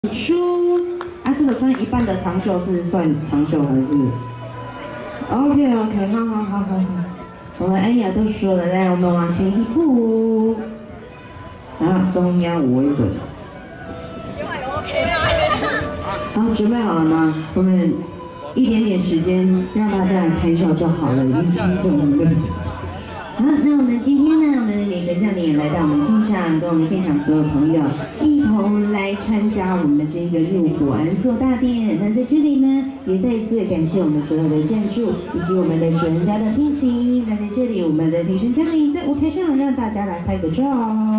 出啊，这个穿一半的长袖是算长袖还是 ？OK， 好。我们安雅都说了，来，我们往前一步，然后中央5为准。好，准备好了吗？我们一点点时间让大家来拍照就好了，预期这么累。好，那我们今天呢，我们的女神降临也来到我们现场，跟我们现场所有朋友一同来参加我们这个入伙安坐大殿。那在这里呢，也再一次感谢我们所有的赞助以及我们的主人家的聘请。那在这里，我们的女神降临在舞台上让大家来拍个照。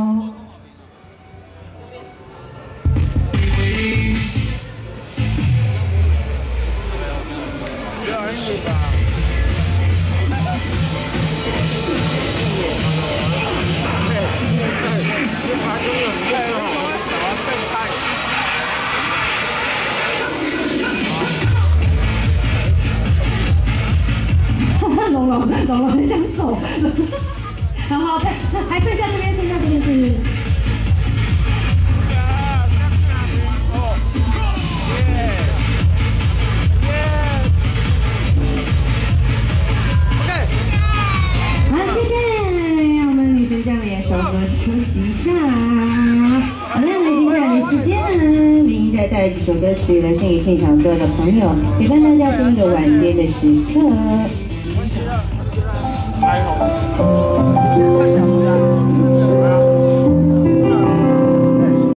龙很想走，然后这还剩下这边，是。好，谢谢，让我们女神降临，稍作休息一下。好的，那接下来的时间呢，明再带来几首歌曲来献给现场所有的朋友，陪伴大家这个晚间的时刻。